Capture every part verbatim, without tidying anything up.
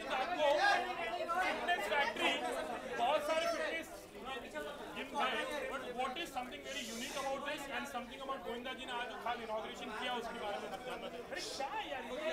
आपको fitness factory बहुत सारे फिटनेस जिम है, but what is something very unique about this and something about Govinda ji ने आज खास इनॉग्रेशन किया उसके बारे में हम जानना चाहते हैं। अरे क्या है यार ये?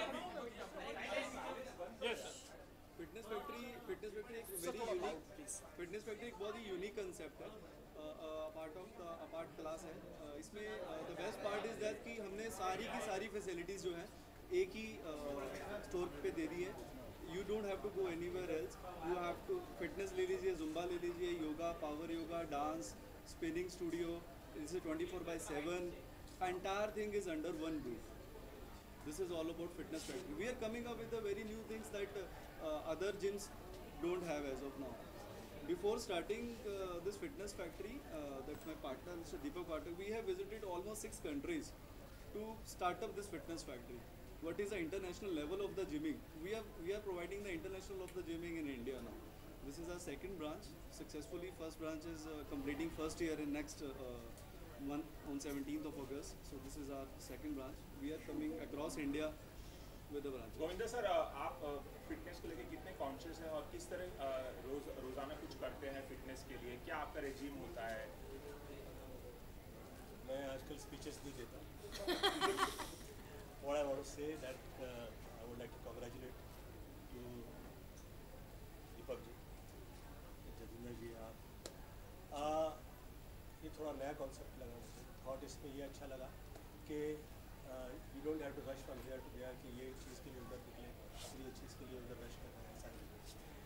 Yes, fitness factory fitness factory एक वेरी यूनिक फिटनेस फैक्ट्री एक बहुत ही यूनिक कंसेप्ट है, part of the part class है। uh, इसमें the best part is that कि हमने सारी की सारी फैसिलिटीज़ जो हैं एक ही स्टोर uh, पे दे दी है। You don't have to go anywhere else, you have to fitness ले लीजिए, जुम्बा ले लीजिए, yoga, power yoga, dance, spinning studio, it's twenty four by seven, entire thing is under one roof. This is all about fitness factory. We are coming up with the very new things that uh, other gyms don't have as of now. Before starting uh, this fitness factory, uh, that my partner Mister Deepak Pathak, we have visited almost six countries to start up this fitness factory. What is the international level of the gymming? We are we are providing the international of the gymming in India now. This is our second branch. Successfully, first branch is uh, completing first year in next. Uh, month on seventeenth of August. So this is our second branch. We are coming across India with the branch. Govinda sir, आप fitness को लेकर कितने conscious हैं और किस तरह रोज रोजाना कुछ करते हैं फिटनेस के लिए? क्या आपका रेजिम होता है? मैं आजकल स्पीचेस नहीं देता। What I want to say that uh, I would like to congratulate to Deepak ji, Jatinder जी, आप uh, ये थोड़ा नया कॉन्सेप्ट लगा मुझे। थॉट इसमें ये अच्छा लगा कि you don't have to rush from here to there कि ये चीज़ के लिए उधर निकले, अगली चीज़ के लिए उधर रश करना है, ऐसा नहीं।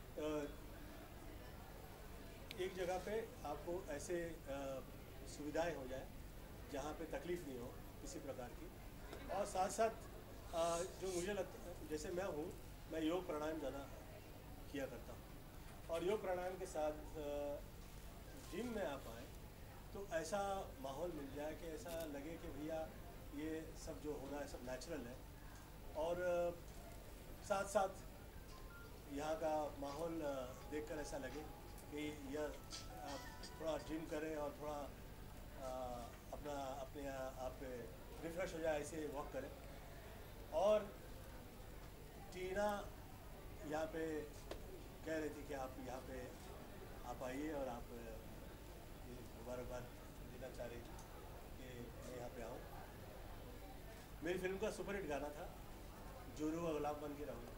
एक जगह पे आपको ऐसे uh, सुविधाएं हो जाए जहाँ पे तकलीफ़ नहीं हो किसी प्रकार की, और साथ साथ uh, जो मुझे लगता है, जैसे मैं हूँ, मैं योग प्राणायाम ज़्यादा किया करता हूँ, और योग प्राणायाम के साथ जिम uh, में आप आए तो ऐसा माहौल मिल जाए कि ऐसा लगे कि भैया ये सब जो हो रहा है सब नेचुरल है, और साथ साथ यहाँ का माहौल देखकर ऐसा लगे कि यह आप थोड़ा जिम करें और थोड़ा अपना अपने आप रिफ्रेश हो जाए, ऐसे वॉक करें। और टीना यहाँ पे कह रही थी कि आप यहाँ पे आप आइए और आप मुबारकबाद देना चाह रही थी कि मैं यहाँ पे आऊँ। मेरी फिल्म का सुपरहिट गाना था, जोरू गुलाम बन के रहूँ।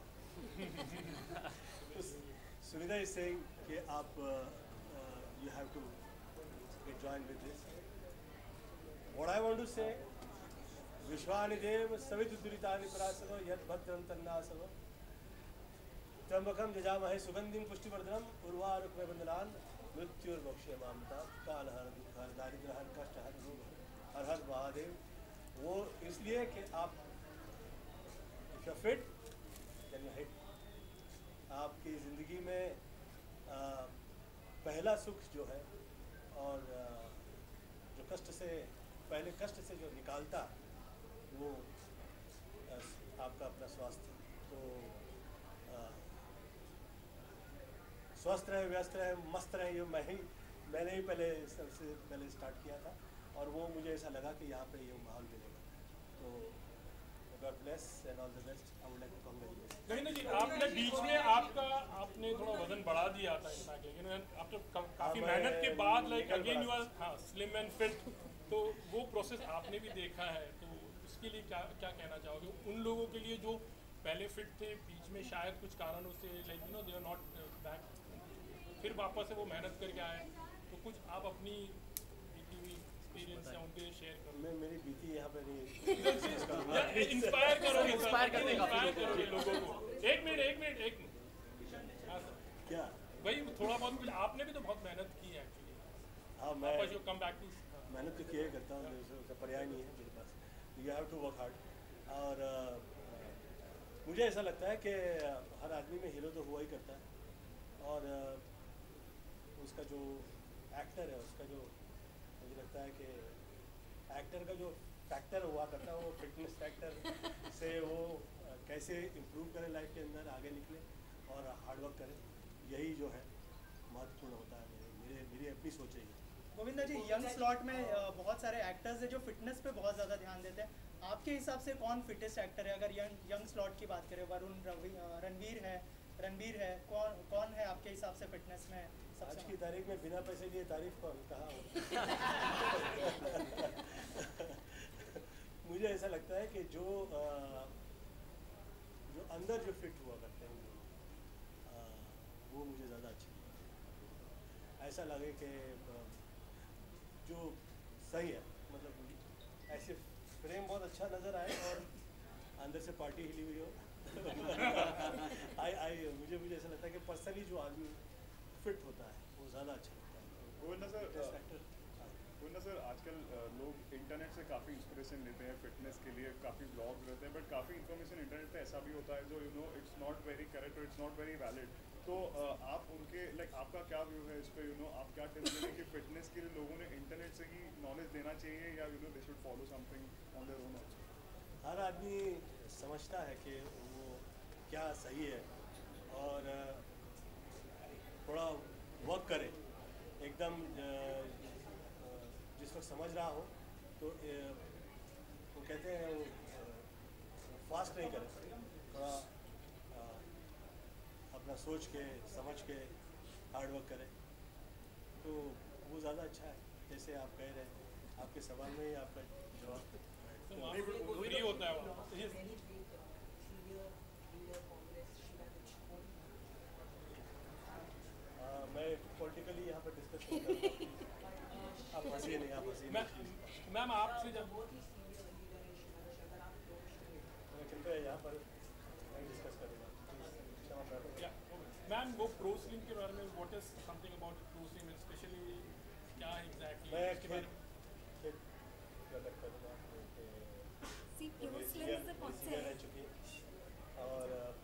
सुनिधा इज सेइंग कि आप you have to get join with this. What I want to say, विश्वानि देव सवितुर्दुरितानि परासव यत् भद्रं तन्नासव त्र्यंबकं यजामहे सुगंधिं पुष्टिवर्धनम् उर्वारुकमेव वन्दनान् मृत्युर्मोक्षयमामृता कालहर दुःखहर दारिद्र्यहर कष्टहर रोग हर हर महादेव। वो इसलिए कि आप if you fit then you hit. आपकी ज़िंदगी में आ, पहला सुख जो है और आ, जो कष्ट से पहले कष्ट से जो निकालता वो आ, आपका अपना स्वास्थ्य। तो आ, स्वस्थ रहे, व्यस्त रहे, मस्त रहे, ये मैं ही मैंने ही पहले सबसे पहले स्टार्ट किया था, और वो मुझे ऐसा लगा कि यहाँ पे ये माहौल मिलेगा। तो god bless and all the best. I would like to congratulate. Govinda ji, आपने बीच में आपका आपने थोड़ा वजन बढ़ा दिया था इस लेकिन आप तो काफ़ी मेहनत के बाद लाइक अगेन यू आर हाँ स्लिम एंड फिट, तो वो प्रोसेस आपने भी देखा है, तो उसके लिए क्या क्या कहना चाहोगे उन लोगों के लिए जो पहले फिट थे, बीच में शायद कुछ कारणों से like you know they are not back, फिर वापस से वो मेहनत करके आए, तो कुछ आप अपनी बीती हुई एक्सपीरियंस है उनके शेयर करो। मैं मेरी बीती यहाँ पे नहीं इंस्पायर करोगे इंस्पायर करने का इंस्पायर करोगे लोगों को। एक मिनट एक मिनट एक मिनट क्या भाई थोड़ा बहुत कुछ आपने भी तो बहुत मेहनत की है एक्चुअली। हाँ, मैं कम बैक टू मेहनत तो किया करता हूँ, उसका पर्याय नहीं है मेरे पास। You have to work hard. और uh, मुझे ऐसा लगता है कि हर आदमी में हीरो तो हुआ ही करता है, और uh, उसका जो एक्टर है उसका जो मुझे लगता है कि एक्टर का जो फैक्टर हुआ करता है वो फिटनेस फैक्टर से वो कैसे इम्प्रूव करें लाइफ के अंदर, आगे निकले और हार्डवर्क करें, यही जो है महत्वपूर्ण होता है। मेरे मेरे मेरी अपनी सोच है। गोविंदा जी, यंग स्लॉट में बहुत सारे एक्टर्स हैं जो फिटनेस पे बहुत ज़्यादा ध्यान देते हैं, आपके हिसाब से कौन फिटेस्ट एक्टर है? अगर यंग यंग स्लॉट की बात करें, वरुण, रणवीर है, रणबीर है, कौन कौन है आपके हिसाब से फिटनेस में आज सबसे की तारीख में बिना पैसे लिए तारीफ कौन कहा हो? मुझे ऐसा लगता है कि जो आ, जो अंदर जो फिट हुआ करते हैं लोग, आ, वो मुझे ज़्यादा अच्छे लगते हैं। ऐसा लगे कि आ, जो सही है, मतलब ऐसे फ्रेम बहुत अच्छा नज़र आए और अंदर से पार्टी हिली हुई हो। आई आई मुझे मुझे ऐसा लगता है कि पर्सनली जो आदमी फिट होता है वो ज़्यादा अच्छा लगता है। Govinda sir, factor Govinda sir, आजकल अ, लोग इंटरनेट से काफ़ी इंस्पिरेशन लेते हैं फिटनेस के लिए, काफ़ी ब्लॉग्स रहते हैं, बट काफ़ी इन्फॉर्मेशन इंटरनेट पे ऐसा भी होता है जो you know it's not very correct और इट्स नॉट वेरी वैलिड। तो अ, आप उनके लाइक आपका क्या व्यू है इस पे, यू नो आप क्या टिप्स देंगे कि फिटनेस के लिए लोगों ने इंटरनेट से ही नॉलेज देना चाहिए या you know they should follow something on their own also? हर आदमी समझता है कि वो क्या सही है और अ, थोड़ा वर्क करे एकदम अ, अ, जिस वक्त समझ रहा हो तो अ, वो कहते हैं वो फास्ट नहीं करे, थोड़ा अ, अपना सोच के समझ के हार्ड वर्क करे तो वो ज़्यादा अच्छा है। जैसे आप कह रहे हैं आपके सवाल में ही आपका जवाब फ्री होता है वो। हाँ, मैं पॉलिटिकली यहाँ पर डिस्कस नहीं कर रहा हूँ। आप हंसिए नहीं, आप हंसिए मैं नहीं। मैम आपसे जब मैं कृपया यहाँ पर नहीं डिस्कस करूँगा। क्षमा प्रार्थना। मैम वो प्रोस्लिम के बारे में what is something about ProSlim specially क्या एग्जैक्टली मैं फिर फिर प्रकट करूँगा कि See, मेरी ProSlim सीनियर is a मेरी सीनियर रह concept. चुकी है और अ,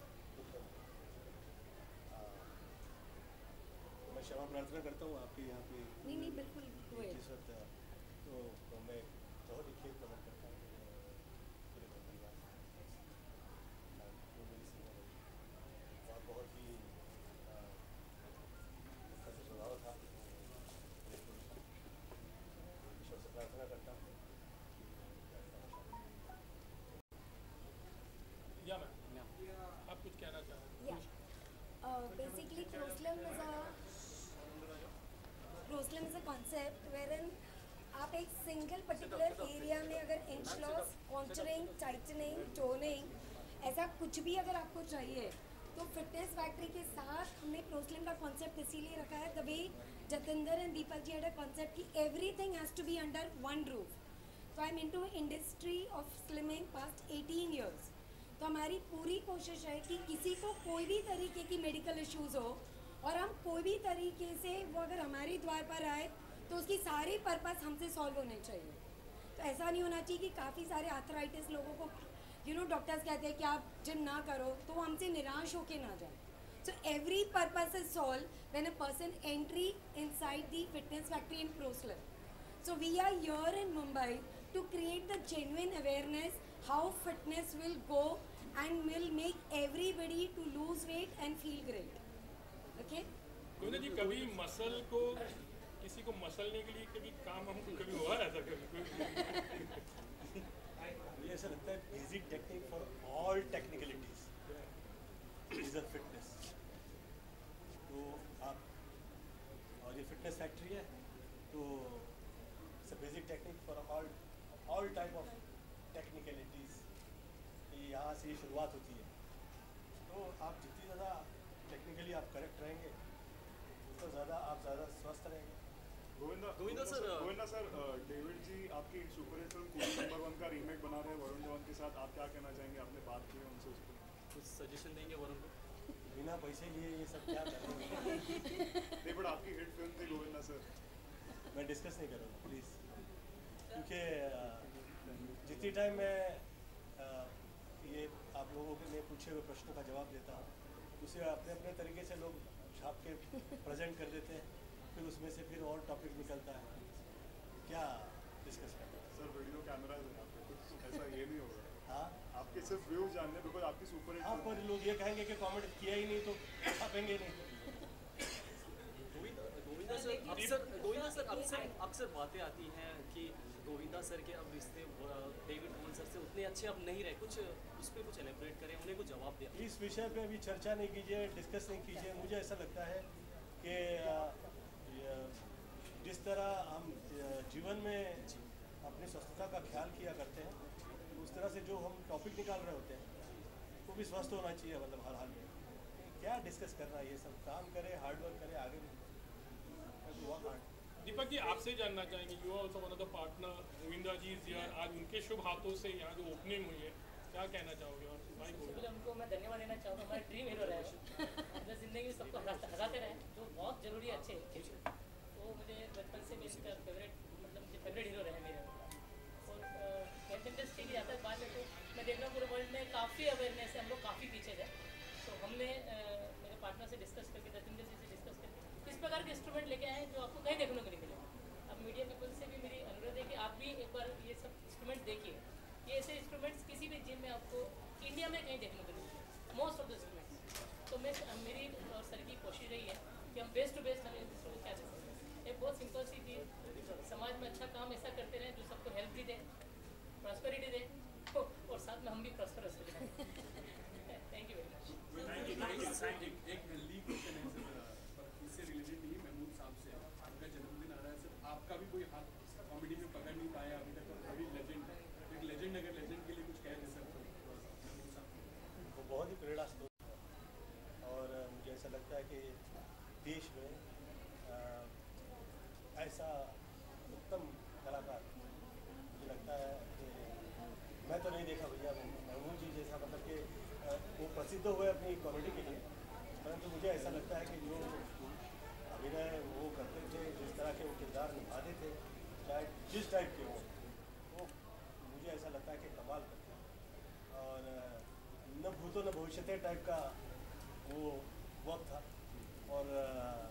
तो मैं क्षमा प्रार्थना करता हूँ आपके यहाँ पे नहीं नहीं बिल्कुल go ahead. जिस वक्त तो, तो मैं बहुत ही खेत प्रकट करता हूँ अ, पूरे परिवार और जो मेरी सीनियर है और बहुत ही अ, उसका जो स्वभाव था वो बिल्कुल था। ईश्वर से प्रार्थना करता हूँ या मैम आप कुछ कहना चाह रहे हैं? Yeah. Uh, basically, ProSlim is a ProSlim is a concept wherein आप एक सिंगल पर्टिकुलर एरिया में अगर inch loss, contouring, tightening, toning ऐसा कुछ भी अगर आपको चाहिए तो फिटनेस फैक्ट्री के साथ हमने ProSlim का कॉन्सेप्ट इसीलिए रखा है the way Jatinder and Deepak ji had a concept कि everything has to be under one roof. तो I am into industry of slimming past eighteen years. तो हमारी पूरी कोशिश है कि किसी को कोई भी तरीके की मेडिकल इश्यूज़ हो और हम कोई भी तरीके से वो अगर हमारे द्वार पर आए तो उसकी सारी पर्पस हमसे सॉल्व होने चाहिए। तो ऐसा नहीं होना चाहिए कि काफ़ी सारे आर्थराइटिस लोगों को यू नो डॉक्टर्स कहते हैं कि आप जिम ना करो तो वो हमसे निराश होके ना जाए। So every purpose is solve when a person entry inside the fitness factory in ProSlim. So we are here in Mumbai to create the genuine awareness how fitness will go and will make everybody to lose weight and feel great. Okay? Govinda ji कभी muscle को किसी को मसलने के लिए कभी काम हम कभी हुआ है ऐसा कभी? मुझे ऐसा लगता है basic technique for all technicalities is a fitness. तो आप और ये फिटनेस फैक्ट्री है तो it's a basic technique for all all type of technicalities. यहाँ से ये शुरुआत होती है तो आप जितनी ज़्यादा टेक्निकली आप करेक्ट रहेंगे तो ज़्यादा आप ज़्यादा स्वस्थ रहेंगे। Govinda Govinda sir, Govinda sir, David ji आपकी super hit film cool number one का रीमेक बना रहे हैं वरुण धवन के साथ, आप क्या कहना चाहेंगे? आपने बात की है उनसे उस पर, कुछ सजेशन देंगे वरुण को? बिना पैसे लिए ये सब क्या करेंगे? नहीं बट आपकी हिट फिल्म थी गोविंदा सर। मैं डिस्कस नहीं करूँगा प्लीज़, क्योंकि अ, जितनी टाइम मैं अ, ये आप लोगों के लिए पूछे हुए प्रश्नों का जवाब देता हूँ उसे अपने अपने तरीके से लोग छाप के प्रेजेंट कर देते हैं, फिर उसमें से फिर और टॉपिक निकलता है, क्या डिस्कस करना है? सर वीडियो कैमरा है यहाँ पे, कुछ ऐसा ये नहीं होगा। हाँ, आपके सिर्फ व्यूज जानने, बिकॉज आपकी सुपर हिट आप पर लोग ये कहेंगे कि कमेंट किया ही नहीं तो छापेंगे नहीं। गोविंदा गोविंदा सर अक्सर गोविंदा सर अक्सर अक्सर बातें आती हैं कि गोविंदा सर के अब रिश्ते डेविड वॉर्न सर से उतने अच्छे अब नहीं रहे, कुछ उस पर कुछ एलेबरेट करें, उन्हें कुछ जवाब दें। इस विषय पे अभी चर्चा नहीं कीजिए, डिस्कस नहीं कीजिए। मुझे ऐसा लगता है कि अ, य- जिस तरह हम अ, जीवन में अपनी स्वस्थता का ख्याल किया करते हैं, उस तरह से जो हम टॉपिक निकाल रहे होते हैं वो भी स्वस्थ होना चाहिए, मतलब हर हाल में। क्या डिस्कस करना है, ये सब काम करें, हार्ड वर्क करें, आगे वर्क हार्ड। दीपक जी आपसे जानना चाहेंगे, you are also one of the partner, Govinda ji is here, आज उनके शुभ हाथों से यहाँ जो ओपनिंग हुई है, क्या कहना चाहोगे? और भाई सबसे पहले उनको मैं धन्यवाद देना चाहूँगा, हमारे ड्रीम हीरो रहे वो। मतलब ज़िंदगी में सबको हंसा- हंसाते रहे, जो बहुत ज़रूरी है अच्छे हीरो। वो मुझे बचपन से मेरे का फेवरेट, मतलब मुझे फेवरेट हीरो रहे मेरे। और हेल्थ इंडस्ट्री की आता है बाद में, तो मैं देख रहा हूँ पूरे वर्ल्ड में काफ़ी अवेयरनेस है, हम लोग काफ़ी पीछे थे। तो हमने अ, मेरे पार्टनर से डिस्कस करके, दतिंदर जी से डिस्कस करके इस प्रकार के इंस्ट्रूमेंट लेके आए हैं जो आपको कहीं देखने को नहीं मिलेगा। अब मीडिया पीपल से भी मेरी अनुरोध है कि आप भी एक बार ये सब इंस्ट्रूमेंट देखिए। ये ऐसे इंस्ट्रूमेंट्स किसी भी जिम में आपको इंडिया में कहीं देखने को नहीं मिलेगा, मोस्ट ऑफ द इंस्ट्रूमेंट्स। तो मैं मेरी और सर की कोशिश रही है कि हम बेस्ट टू बेस्ट हमें इंस्ट्रूमेंट क्या दे सकते हैं। एक बहुत सिंपल सी चीज़, समाज में अच्छा काम ऐसा करते रहें जो सबको हेल्प भी दे, प्रॉस्पेरिटी दे, और साथ में हम भी प्रॉस्परस हो जाए। Thank you very much. एक एक लीग क्वेश्चन है सर, पर इससे रिलेटेड नहीं, महमूद साहब से। आपका जन्मदिन आ रहा है सर, आपका भी कोई हाथ कॉमेडी में पकड़ नहीं पाया अभी तक, और अभी लेजेंड, एक लेजेंड अगर लेजेंड के लिए कुछ कह दे सर तो महमूद साहब। वो बहुत ही प्रेरणा स्रोत है, और अ, मुझे ऐसा लगता है कि देश में अ, ऐसा उत्तम कलाकार मुझे लगता है कि मैं तो नहीं देखा भैया, महमूद जी जैसा, मतलब कि अ, वो प्रसिद्ध हुए अपनी कॉमेडी के लिए, परंतु मुझे ऐसा लगता है कि जो अभिनय वो करते थे, जिस तरह के वो किरदार निभाते थे, चाहे जिस टाइप के हों, वो मुझे ऐसा लगता है कि कमाल करते हैं। और अ, न भूतो न भविष्यते टाइप का वो वक्त था, और अ,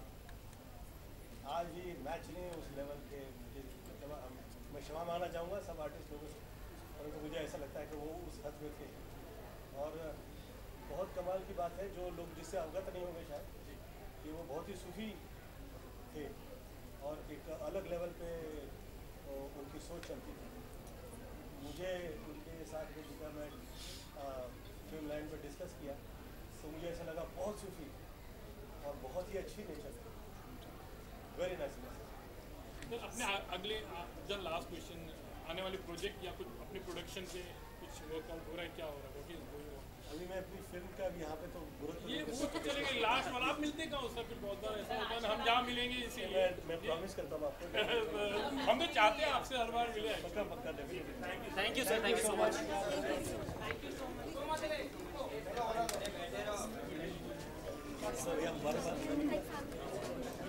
आज भी मैच नहीं उस लेवल के। मुझे क्षमा, मैं क्षमा मांगना चाहूँगा सब आर्टिस्ट लोगों से, परंतु मुझे ऐसा लगता है कि वो उस हद में थे। और बहुत कमाल की बात है, जो लोग जिससे अवगत नहीं होंगे शायद, कि वो बहुत ही सूफी थे, और एक अलग लेवल पे अ, उनकी सोच चलती थी। मुझे उनके साथ में जितना मैं फिल्म लाइन पर डिस्कस किया, तो मुझे ऐसा लगा बहुत सूफी और बहुत ही अच्छी नेचर है। Very nice message. तो अपने आ- अगले जब लास्ट क्वेश्चन, आने वाले प्रोजेक्ट या कुछ अपने प्रोडक्शन पे कुछ वर्कआउट हो रहा है, क्या हो रहा है? What is going on? अभी मैं अपनी फिल्म का भी यहाँ पे तो गुरुत्व ये नहीं कर वो तो सकता। चलेगा लास्ट वाला, आप मिलते कहाँ हो सर? फिर बहुत बार ऐसा होता है ना, हम जहाँ मिलेंगे इसीलिए। मैं मैं प्रॉमिस करता हूँ आपको, हम तो चाहते हैं आपसे हर बार मिले। पक्का पक्का definitely. Thank you sir, thank you so much. Sir ये हमारे पास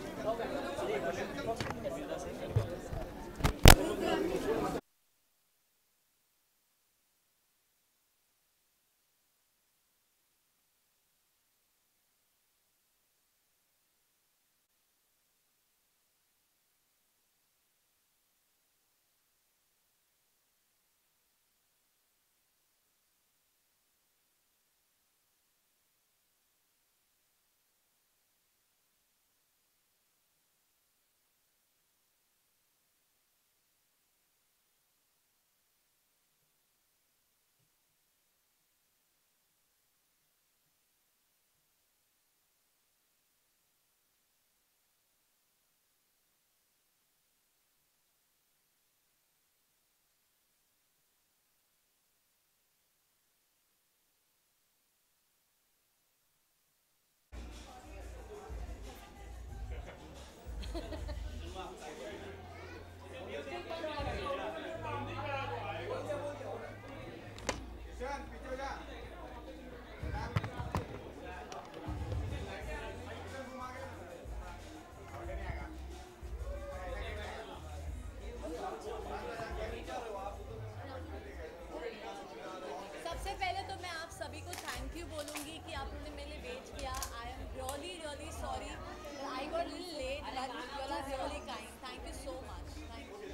सबसे पहले तो मैं आप सभी को थैंक यू बोलूँगी कि आपने मेरे लिए वेट किया। I am really really sorry, I got little late, but you are really kind. Thank you so much, thank you.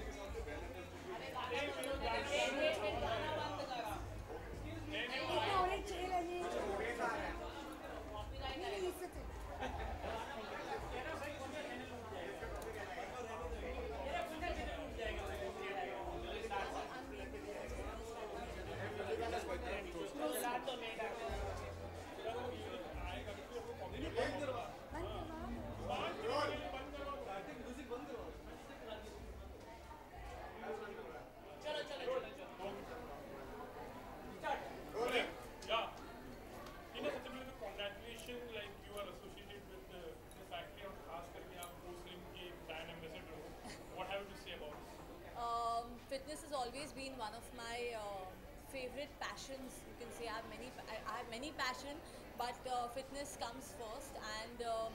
और एक चाहिए लगे। नहीं, नहीं, इससे चाहिए। been one of my uh, favorite passions. You can say I have many. I, I have many passion, but uh, fitness comes first. And um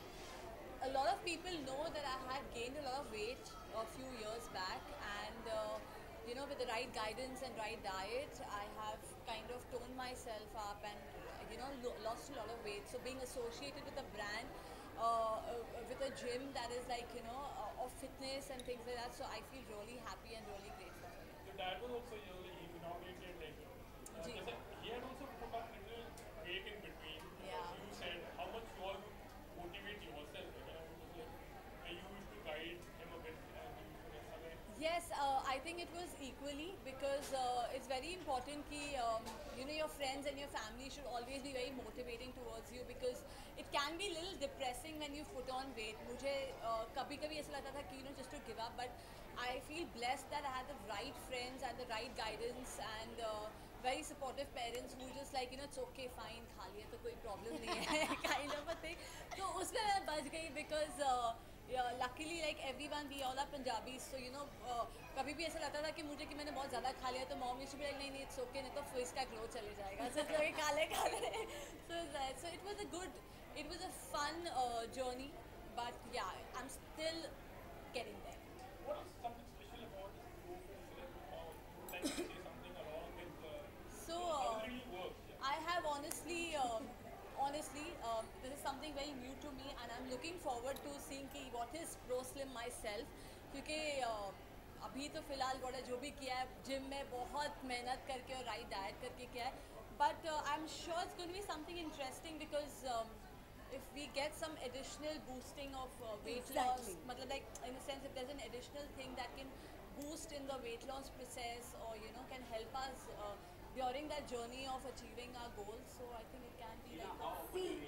a lot of people know that I had gained a lot of weight a few years back, and uh, you know, with the right guidance and right diet, I have kind of toned myself up and you know lo- lost a lot of weight. So being associated with a brand, uh, uh, with a gym that is like you know uh, of fitness and things like that, so I feel really happy and really grateful for it. Your dad was also your inaugurated like. Uh, Ji. जैसे he had also put a little break in between. Yeah. You said how much you all motivate yourself. You know, it was like uh, you used to guide him a bit and you used to ऐसा में Yes, uh, I think it was equally because uh, it's very important कि um, you know your friends and your family should always be very motivating towards you, because it can be a little depressing when you put on weight. मुझे uh, कभी कभी ऐसा लगता था कि you know just to give up, but I feel blessed that I had the right friends and the right guidance and uh, very supportive parents who just like you know it's okay fine खा लिया तो कोई problem नहीं है kind of a thing. तो उसमें मैं बच गई because uh, yeah, luckily like everyone we all are Punjabis, so you know uh, कभी भी ऐसा लगता था कि मुझे कि मैंने बहुत ज़्यादा खा लिया तो mom used to be like नहीं नहीं it's okay नहीं तो face का glow चले जाएगा so it's like खा ले खा ले so it's like, so it was a good, it was a fun uh, journey, but yeah I'm still getting there. what is something special about this ProSlim? Or you would like to say something along with uh, So how uh, it really works? Yeah. I have honestly, um, honestly, um, this is something very new to me, and I'm looking forward to seeing कि what is ProSlim myself. क्योंकि uh, अभी तो फिलहाल गोड़ा जो भी किया है जिम में बहुत मेहनत करके और राइट डाइट करके किया है, but uh, I'm sure it's going to be something interesting because um, if we get some additional boosting of uh, weight loss, Exactly. मतलब like in the sense if there's an additional thing that can boost in the weight loss process or you know can help us uh, during that journey of achieving our goals, so I think it can be like a, See,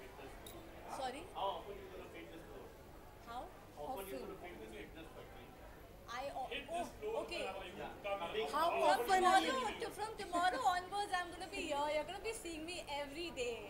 sorry How often you gonna feed this floor? how How often you Often. gonna feed this fitness factory? I o- Hit oh, this floor. okay. uh, you Yeah. come Coming here. How from- often are you- Tomorrow, to, from tomorrow onwards, I'm gonna be here. You're gonna be seeing me every day.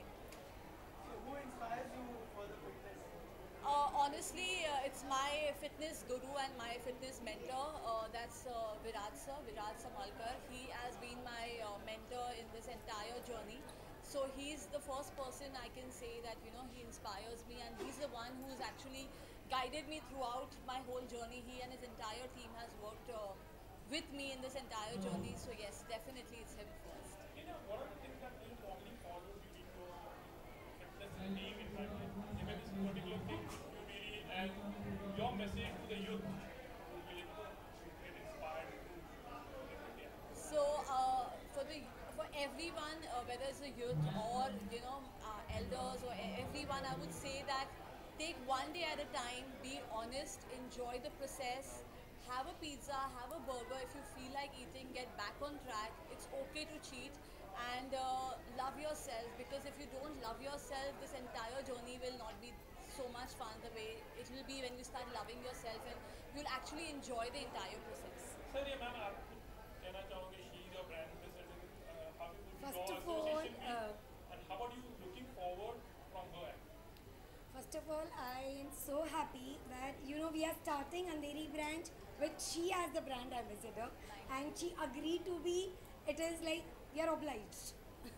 Who inspires you for the fitness? Uh, honestly, uh, it's my fitness guru and my fitness mentor. Uh, that's uh, Virat sir, Virat Samalkar. He has been my uh, mentor in this entire journey. So he's the first person I can say that you know he inspires me, and he's the one who's actually guided me throughout my whole journey. He and his entire team has worked uh, with me in this entire journey. So yes, definitely it's him first. You know, what are the things that you normally follow during your fitness regime in fact? Like, maybe this particular thing you really and your message to the youth who will you know, get inspired to yeah. So uh, for the for everyone, uh, whether it's a youth or you know uh, elders or e- everyone, I would say that take one day at a time. Be honest. Enjoy the process. Have a pizza. Have a burger. If you feel like eating, get back on track. It's okay to cheat. And uh, love yourself, because if you don't love yourself, this entire journey will not be so much fun the way it will be when you start loving yourself, and you'll actually enjoy the entire process. Sir, ये ma'am आप कहना चाहोगे she is your brand ambassador. Uh, how would First your of all, association be? uh, And how are you looking forward from her end? first of all, I am so happy that you know we are starting Andheri branch with she as the brand ambassador, and she agreed to be. It is like we are obliged,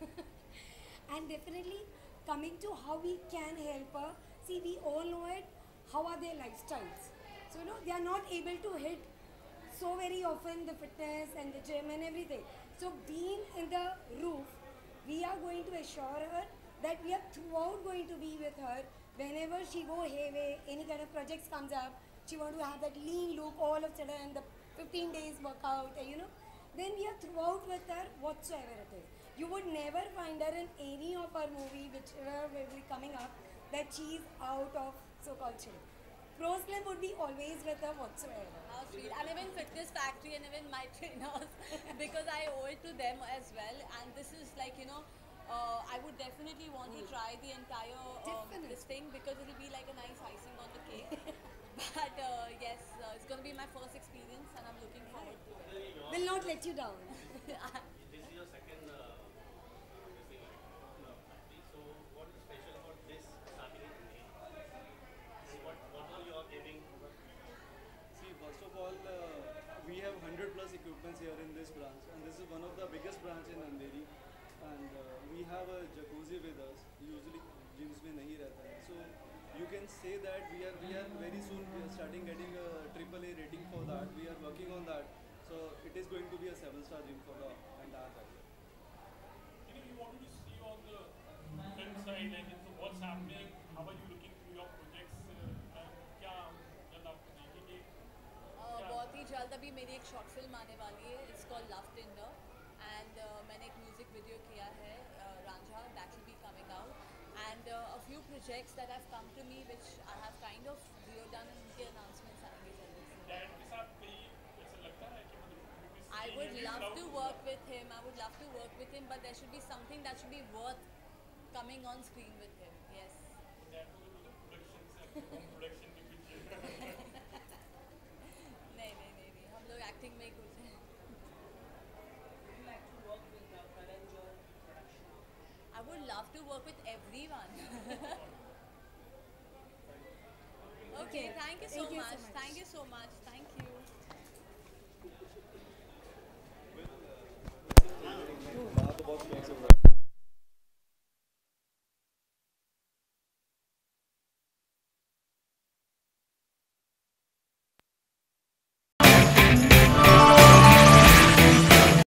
and definitely coming to how we can help her. See, we all know it. How are their lifestyles? So you know they are not able to hit so very often the fitness and the gym and everything. So being in the roof, we are going to assure her that we are throughout going to be with her whenever she go hayway, any kind of projects comes up, she want to have that lean look all of a sudden, the fifteen days workout, you know, then we are throughout with her whatsoever it is. You would never find her in any of our movie whichever will be coming up that she is out of so-called shape. ProSlim would be always with her whatsoever. How sweet. And even Fitness Factory and even my trainers, because I owe it to them as well. And this is like, you know, uh, I would definitely want to try the entire um, Definitely. this thing, because it will be like a nice icing on the cake. But uh, yes, uh, it's going to be my first experience and I'm looking forward to it. Will not let you down. This is your second uh, this thing, right? Uh, factory. So what is special about this starting in May? So what what all you are giving? See, first of all, uh, we have one hundred plus equipments here in this branch. and uh, we have a jacuzzi with us. Usually gyms में नहीं रहता है. So you can say that we are we are very soon we are starting getting a triple A rating for that. We are working on that. So it is going to be a seven star gym for the entire career. You know, we wanted to see on the film side and so what's happening. How are you looking through your projects? Uh, and क्या जल्द आप देखेंगे? Uh, बहुत ही जल्द अभी मेरी एक short film आने वाली है. It's called love tinder and मैंने एक म्यूजिक वीडियो किया है Ranjha that will be coming out and a few projects that have come to me which I have kind of zero done एंड उनके अनाउंसमेंट्स आएंगे जल्दी से. डैड के साथ कहीं ऐसा लगता है कि मतलब I would love to work with him. I would love to work with him, but there should be something that should be worth coming on screen with him. Yes. Dad को तो प्रोडक्शन से home production के पीछे नहीं नहीं नहीं नहीं हम लोग एक्टिंग में ही खुश हैं. I would love to work with everyone. Okay, thank you so Thank you so much. much. Thank you so